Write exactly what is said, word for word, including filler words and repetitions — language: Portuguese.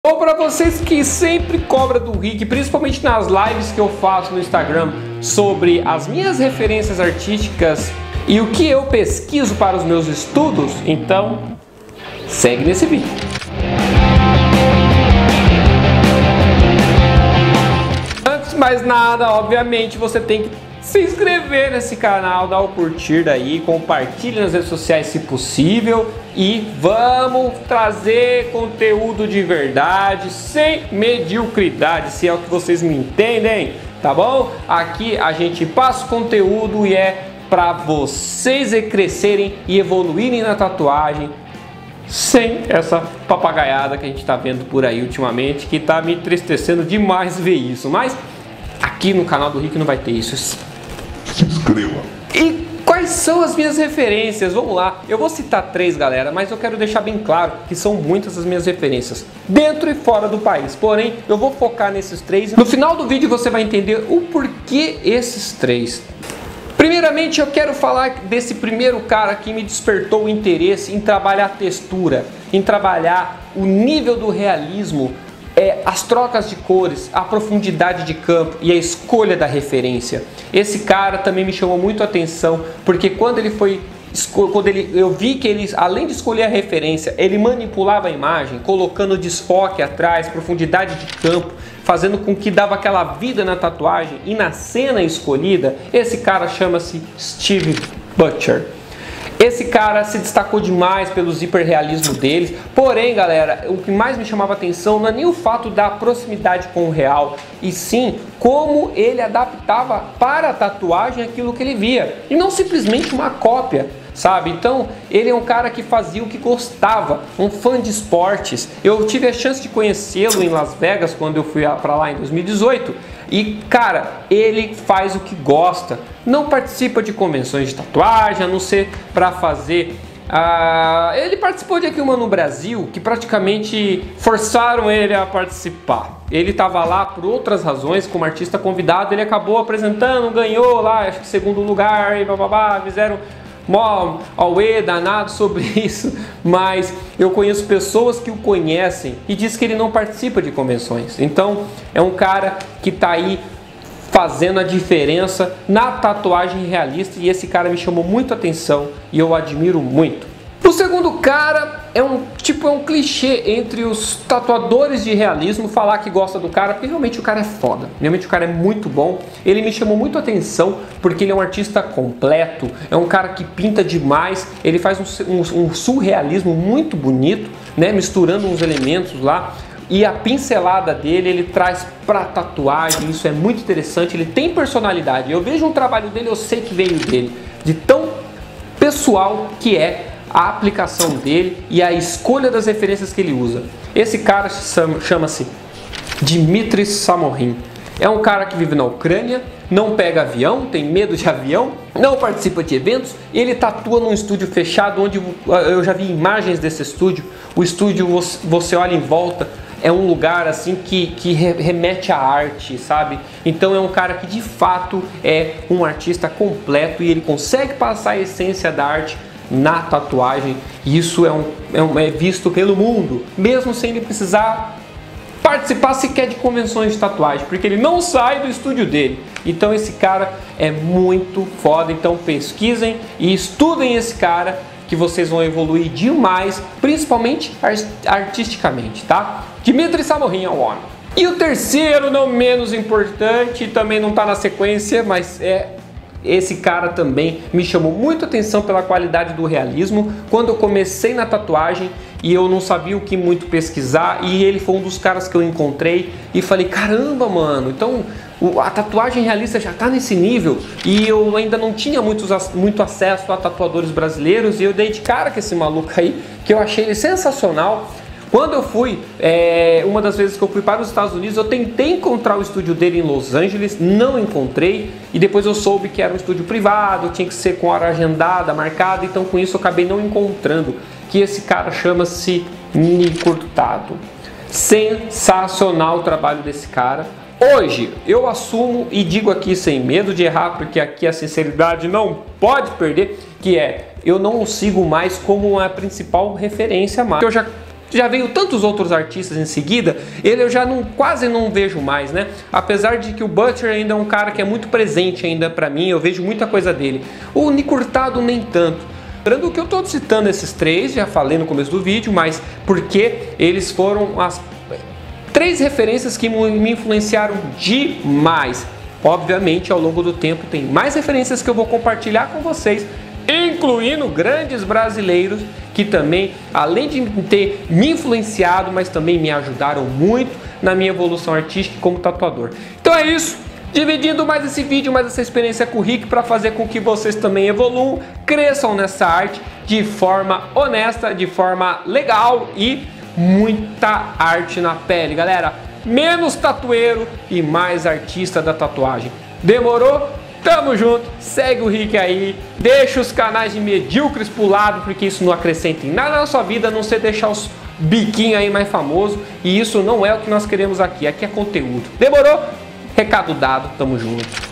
Ou para vocês que sempre cobram do Rick, principalmente nas lives que eu faço no Instagram sobre as minhas referências artísticas e o que eu pesquiso para os meus estudos, então segue nesse vídeo. Antes de mais nada, obviamente você tem que se inscrever nesse canal, dar o curtir daí, compartilhe nas redes sociais se possível e vamos trazer conteúdo de verdade, sem mediocridade, se é o que vocês me entendem, tá bom? Aqui a gente passa o conteúdo e é para vocês crescerem e evoluírem na tatuagem, sem essa papagaiada que a gente tá vendo por aí ultimamente, que tá me entristecendo demais ver isso, mas aqui no canal do Rick não vai ter isso. Se inscreva. E quais são as minhas referências? Vamos lá, eu vou citar três, galera, mas eu quero deixar bem claro que são muitas as minhas referências, dentro e fora do país. Porém, eu vou focar nesses três. No final do vídeo você vai entender o porquê esses três. Primeiramente, eu quero falar desse primeiro cara que me despertou o interesse em trabalhar a textura, em trabalhar o nível do realismo, É, as trocas de cores, a profundidade de campo e a escolha da referência. Esse cara também me chamou muito a atenção, porque quando ele foi, quando ele, eu vi que ele, além de escolher a referência, ele manipulava a imagem, colocando desfoque atrás, profundidade de campo, fazendo com que dava aquela vida na tatuagem e na cena escolhida. Esse cara chama-se Steve Butcher. Esse cara se destacou demais pelo hiperrealismo dele, porém, galera, o que mais me chamava atenção não é nem o fato da proximidade com o real, e sim como ele adaptava para a tatuagem aquilo que ele via, e não simplesmente uma cópia, sabe? Então, ele é um cara que fazia o que gostava, um fã de esportes. Eu tive a chance de conhecê-lo em Las Vegas quando eu fui para lá em dois mil e dezoito. E, cara, ele faz o que gosta, não participa de convenções de tatuagem, a não ser para fazer... Uh, ele participou de aqui uma no Brasil, que praticamente forçaram ele a participar. Ele estava lá por outras razões, como artista convidado, ele acabou apresentando, ganhou lá, acho que segundo lugar, e bababá, fizeram... mó auê danado sobre isso, mas eu conheço pessoas que o conhecem e diz que ele não participa de convenções. Então é um cara que está aí fazendo a diferença na tatuagem realista, e esse cara me chamou muito a atenção e eu admiro muito. O segundo cara é um tipo é um clichê entre os tatuadores de realismo falar que gosta do cara, porque realmente o cara é foda, realmente o cara é muito bom. Ele me chamou muito a atenção porque ele é um artista completo, é um cara que pinta demais, ele faz um, um, um surrealismo muito bonito, né, misturando uns elementos lá, e a pincelada dele ele traz pra tatuagem, isso é muito interessante, ele tem personalidade. Eu vejo um trabalho dele, eu sei que veio dele, de tão pessoal que é a aplicação dele e a escolha das referências que ele usa. Esse cara chama-se Dmitry Samorin. É um cara que vive na Ucrânia, não pega avião, tem medo de avião, não participa de eventos, ele tatua num estúdio fechado, onde eu já vi imagens desse estúdio. O estúdio, você olha em volta, é um lugar assim que, que remete à arte, sabe? Então é um cara que de fato é um artista completo e ele consegue passar a essência da arte na tatuagem, e isso é, um, é, um, é visto pelo mundo, mesmo sem ele precisar participar sequer de convenções de tatuagem, porque ele não sai do estúdio dele. Então esse cara é muito foda, então pesquisem e estudem esse cara, que vocês vão evoluir demais, principalmente artisticamente, tá? Dmitry Samorin é o homem. E o terceiro, não menos importante, também não tá na sequência, mas é... esse cara também me chamou muito a atenção pela qualidade do realismo. Quando eu comecei na tatuagem e eu não sabia o que muito pesquisar, e ele foi um dos caras que eu encontrei e falei, caramba, mano, então a tatuagem realista já tá nesse nível, e eu ainda não tinha muitos, muito acesso a tatuadores brasileiros, e eu dei de cara com esse maluco aí, que eu achei ele sensacional. Quando eu fui, é, uma das vezes que eu fui para os Estados Unidos, eu tentei encontrar o estúdio dele em Los Angeles, não encontrei, e depois eu soube que era um estúdio privado, tinha que ser com hora agendada, marcada, então com isso eu acabei não encontrando, que esse cara chama-se Nico Hurtado. Sensacional o trabalho desse cara. Hoje eu assumo e digo aqui sem medo de errar, porque aqui a sinceridade não pode perder, que é, eu não o sigo mais como a principal referência, mas eu já já veio tantos outros artistas em seguida, ele eu já não, quase não vejo mais, né? Apesar de que o Butcher ainda é um cara que é muito presente ainda pra mim, eu vejo muita coisa dele. O Nick Hurtado nem tanto. Lembrando que eu estou citando esses três, já falei no começo do vídeo, mas porque eles foram as três referências que me influenciaram demais. Obviamente, ao longo do tempo tem mais referências que eu vou compartilhar com vocês, incluindo grandes brasileiros que também, além de ter me influenciado, mas também me ajudaram muito na minha evolução artística como tatuador. Então é isso. Dividindo mais esse vídeo, mais essa experiência com o Rick para fazer com que vocês também evoluam, cresçam nessa arte de forma honesta, de forma legal e muita arte na pele, galera. Menos tatueiro e mais artista da tatuagem. Demorou? Tamo junto, segue o Rick aí, deixa os canais de medíocres pro lado, porque isso não acrescenta em nada na sua vida, a não ser deixar os biquinhos aí mais famosos, e isso não é o que nós queremos aqui, aqui é conteúdo. Demorou? Recado dado, tamo junto.